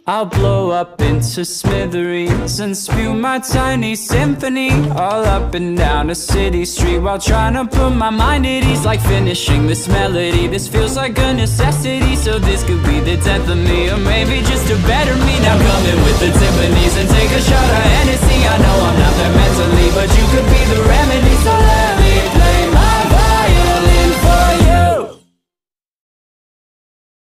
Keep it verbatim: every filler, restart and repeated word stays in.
I'll blow up into smithereens and spew my tiny symphony all up and down a city street while trying to put my mind at ease. Like finishing this melody, this feels like a necessity. So this could be the death of me, or maybe just a better me. Now come in with the timpanis and take a shot of Hennessy. I know I'm not there mentally, but you